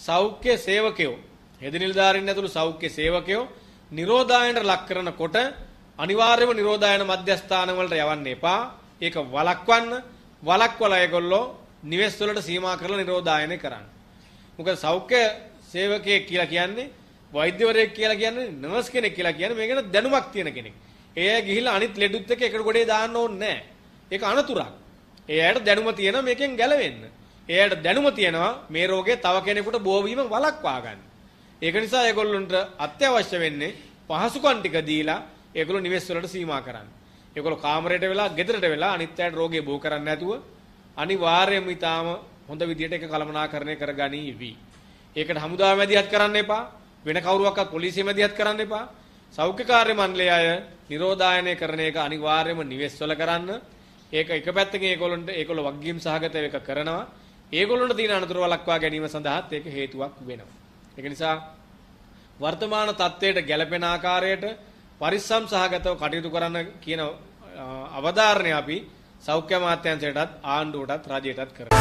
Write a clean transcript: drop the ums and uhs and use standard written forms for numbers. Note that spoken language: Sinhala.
සෞඛ්‍ය සේවකයෝ හෙද නිලධාරීන් ඇතුළු සෞඛ්‍ය සේවකයෝ නිරෝධායනට ලක් කරනකොට අනිවාර්යයෙන්ම නිරෝධායන මධ්‍යස්ථාන වලට යවන්න එපා. ඒක වළක්වලා ඒගොල්ලෝ නිවෙස් වලට සීමා කරලා නිරෝධායනය කරන්න. මොකද සෞඛ්‍ය සේවකයෙක් කියලා කියන්නේ වෛද්‍යවරයෙක් කියලා කියන්නේ නර්ස් කෙනෙක් කියලා කියන්නේ මේ ගැන දැනුමක් තියෙන කෙනෙක්. ඒ අය ගිහිල්ලා අනිත් ලෙඩුත් එක්ක එකට ගොඩේ දාන්න ඕනේ නැහැ. ඒක අනතුරක්. ඒ අයට දැනුම තියෙනවා මේකෙන් ගැලවෙන්න. ඒ අයට දැනුම තියෙනවා මේ රෝගය තව කෙනෙකුට බෝ වීම වළක්වා ගන්න. ඒක නිසා ඒගොල්ලන්ට අත්‍යවශ්‍ය වෙන්නේ පහසුකම් ටික දීලා ඒගොල්ලෝ නිවෙස් වලට සීමා කරන්න. ඒගොල්ලෝ කාමරයට වෙලා ගෙදරට වෙලා අනිත් අයට රෝගේ බෝ කරන්නේ නැතුව අනිවාර්යයෙන්ම ඊටාම හොඳ විදියට ඒක කළමනාකරණය කරගනීවි. ඒකට හමුදාව මැදිහත් කරන්න එපා. වෙන කවුරුවක්වත් පොලිසිය මැදිහත් කරන්න එපා. සෞඛ්‍ය කාර්ය මණ්ඩලයේ අය නිරෝධායනය කරන එක අනිවාර්යයෙන්ම නිවෙස් වල කරන්න. ඒක එක පැත්තකින් ඒගොල්ලෝ වගකීම් සහගතව ඒක කරනවා. ඒගොල්ලන්ට තියෙන අනතුරු වළක්වා ගැනීම සඳහාත් ඒක හේතුවක් වෙනවා. ඒක නිසා වර්තමාන තත්ත්වයට ගැළපෙන ආකාරයට පරිස්සම් සහගතව කටයුතු කරන්න කියන අවධාරණය අපි සෞඛ්‍ය අමාත්‍යාංශයටත් ආණ්ඩුවටත් රජයටත් කරනවා.